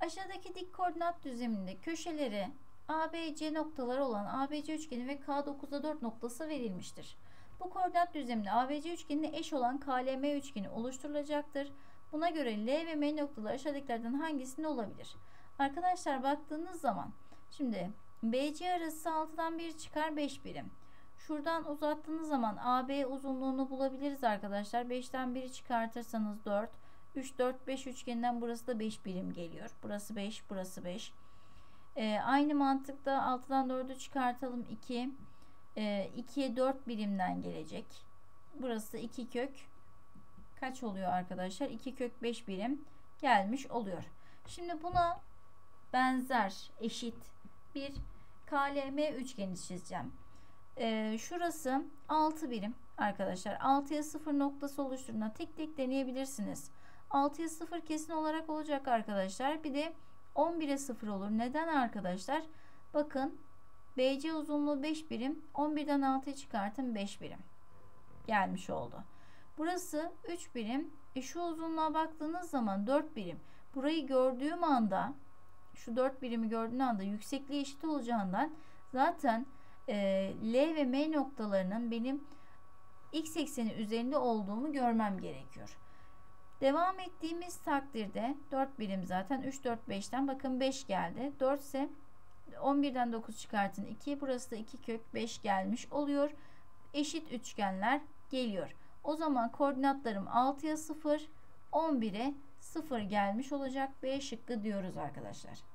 Aşağıdaki dik koordinat düzleminde köşeleri ABC noktaları olan ABC üçgeni ve K9'da 4 noktası verilmiştir. Bu koordinat düzleminde ABC üçgenine eş olan KLM üçgeni oluşturulacaktır. Buna göre L ve M noktaları aşağıdakilerden hangisinde olabilir? Arkadaşlar baktığınız zaman şimdi BC arası 6'dan 1 çıkar 5 birim. Şuradan uzattığınız zaman AB uzunluğunu bulabiliriz arkadaşlar. 5'ten 1'i çıkartırsanız 4. 3, 4, 5 üçgeninden burası da 5 birim geliyor. Burası 5, burası 5. Aynı mantıkta 6'dan 4'ü çıkartalım 2. 2'ye 4 birimden gelecek. Burası 2 kök kaç oluyor arkadaşlar? 2 kök 5 birim gelmiş oluyor. Şimdi buna benzer eşit bir KLM üçgeni çizeceğim. Şurası 6 birim arkadaşlar. 6'ya 0 noktası oluşturduğunda tek tek deneyebilirsiniz. 6'ya 0 kesin olarak olacak arkadaşlar. Bir de 11'e 0 olur. Neden arkadaşlar? Bakın BC uzunluğu 5 birim. 11'den 6'yı çıkartın 5 birim. Gelmiş oldu. Burası 3 birim. Şu uzunluğa baktığınız zaman 4 birim. Burayı gördüğüm anda, şu 4 birimi gördüğüm anda yüksekliği eşit olacağından zaten L ve M noktalarının benim x ekseni üzerinde olduğumu görmem gerekiyor. Devam ettiğimiz takdirde 4 birim zaten 3, 4, 5'ten bakın 5 geldi. 4 ise 11'den 9 çıkartın 2. Burası da 2 kök 5 gelmiş oluyor. Eşit üçgenler geliyor. O zaman koordinatlarım 6'ya 0, 11'e 0 gelmiş olacak. B şıkkı diyoruz arkadaşlar.